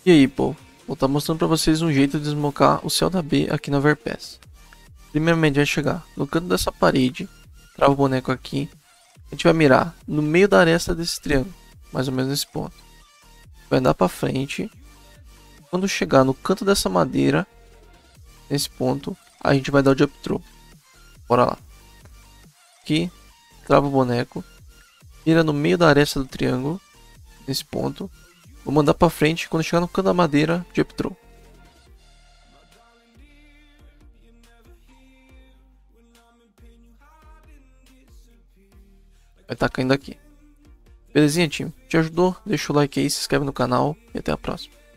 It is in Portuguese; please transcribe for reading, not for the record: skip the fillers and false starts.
E aí, pô, vou estar mostrando pra vocês um jeito de desmocar o céu da B aqui na Overpass. Primeiramente, vai chegar no canto dessa parede, trava o boneco aqui, a gente vai mirar no meio da aresta desse triângulo, mais ou menos nesse ponto. Vai andar pra frente, quando chegar no canto dessa madeira, nesse ponto, a gente vai dar o jump throw. Bora lá. Aqui, trava o boneco, mira no meio da aresta do triângulo, nesse ponto. Vou mandar pra frente, quando chegar no canto da madeira, jump throw. Vai estar caindo aqui. Belezinha, time? Te ajudou? Deixa o like aí, se inscreve no canal e até a próxima.